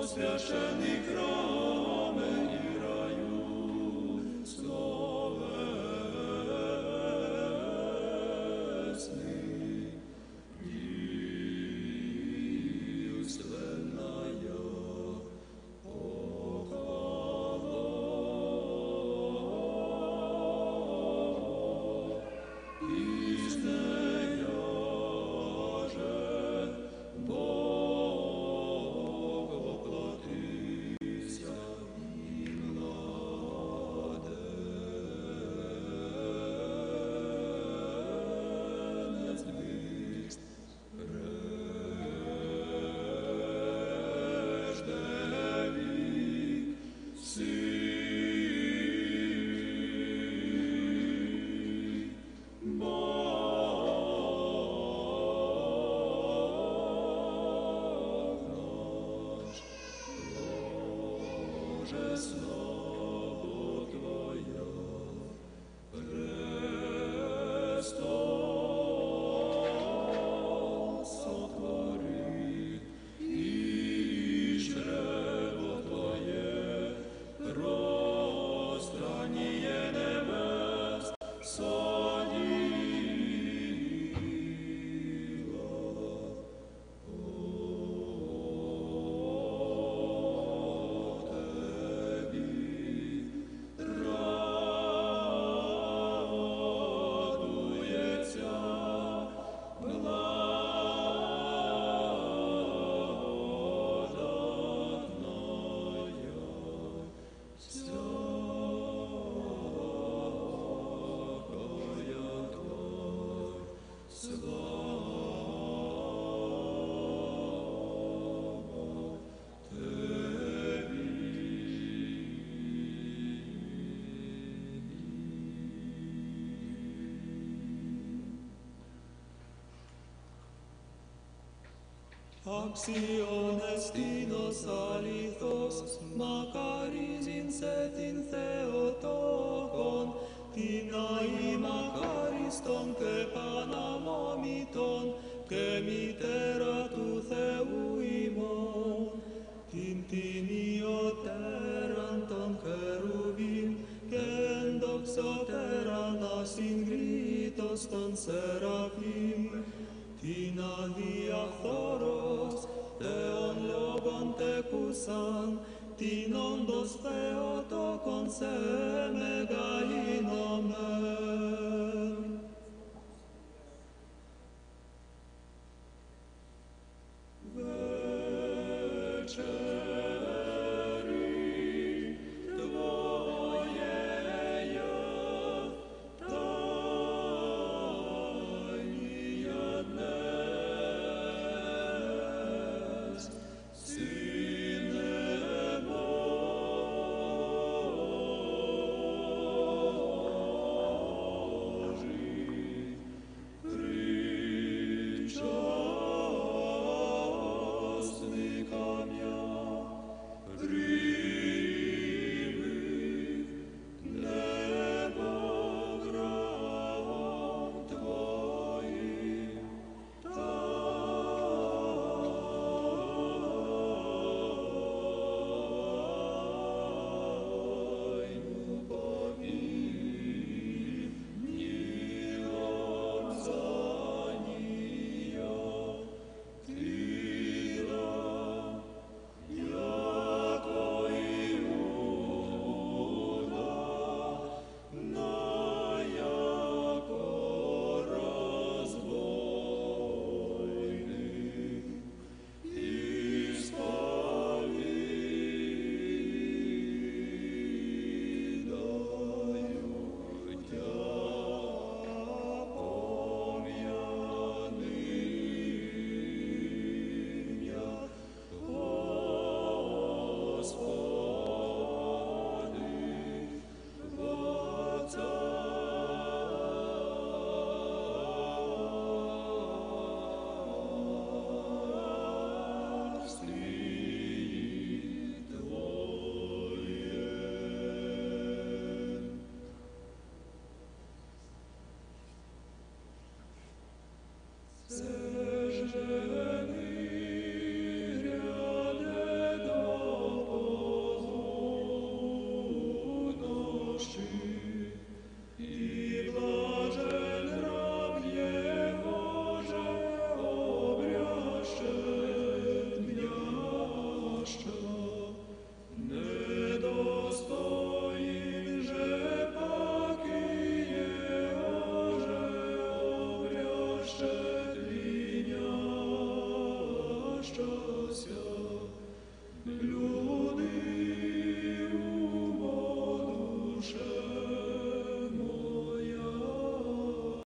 священний храме і раю, словесний, дівственная похвала. Піснея же Бог воплотився і младенець двіст прежде вік Боже, слава Твоя, престол сотворив, і чрево Твоє пространніє небес соділа. Αξιώνες τίνος αληθώς, μακαρίζειν σε την Θεοτόκον, την αη μακάριστον και παναμόμητον, και μητέρα του Θεού ημών, την τιμιωτέραν των χερουβίμ, και ενδοξωτέραν ασυγκρίτως των σεραφείμ, την αδιαφθόρος, Θεόν λόγον τεκούσαν, την όντως Θεοτόκον σε μεγαλύνομεν.